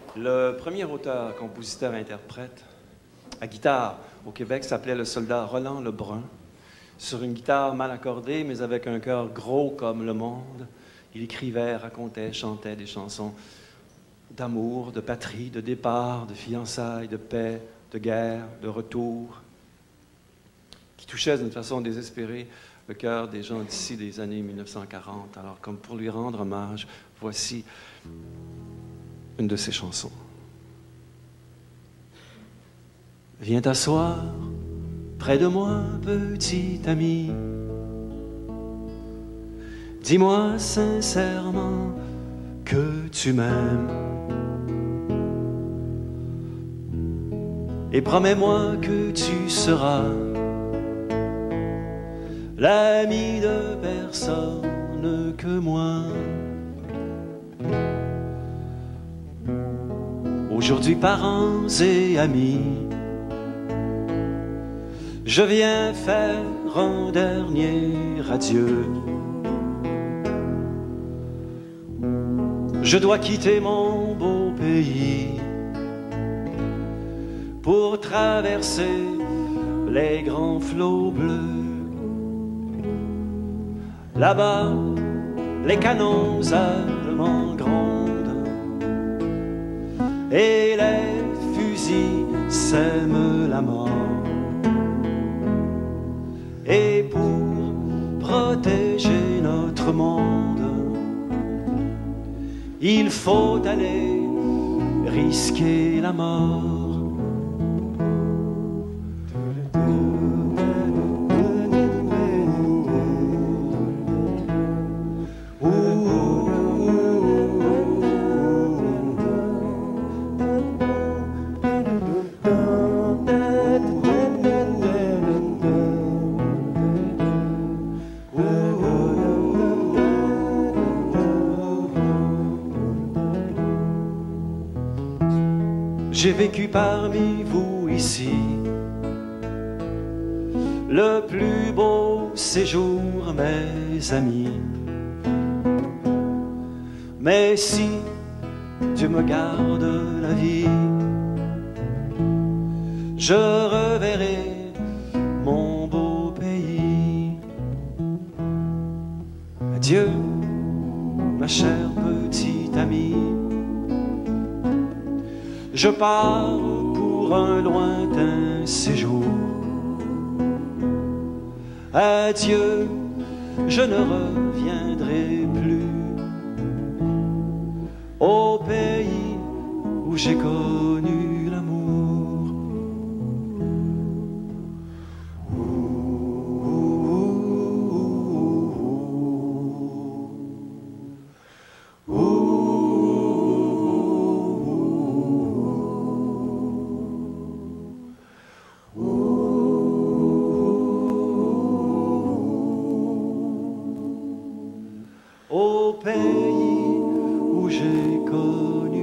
Le premier auteur, compositeur, interprète à guitare au Québec s'appelait le soldat Roland Lebrun. Sur une guitare mal accordée, mais avec un cœur gros comme le monde, il écrivait, racontait, chantait des chansons d'amour, de patrie, de départ, de fiançailles, de paix, de guerre, de retour, qui touchaient d'une façon désespérée le cœur des gens d'ici des années 1940. Alors, comme pour lui rendre hommage, voici une de ses chansons. Viens t'asseoir près de moi, petit ami. Dis-moi sincèrement que tu m'aimes. Et promets-moi que tu seras l'ami de personne que moi. Aujourd'hui, parents et amis, je viens faire un dernier adieu. Je dois quitter mon beau pays pour traverser les grands flots bleus. Là-bas, les canons allemands grondent et les fusils sèment la mort. Et pour protéger notre monde, il faut aller risquer la mort. J'ai vécu parmi vous ici le plus beau séjour, mes amis. Mais si Dieu me garde la vie, je reverrai mon beau pays. Adieu, ma chère petite amie. Je pars pour un lointain séjour. Adieu, je ne reviendrai plus au pays où j'ai connu l'amour. Au pays où j'ai connu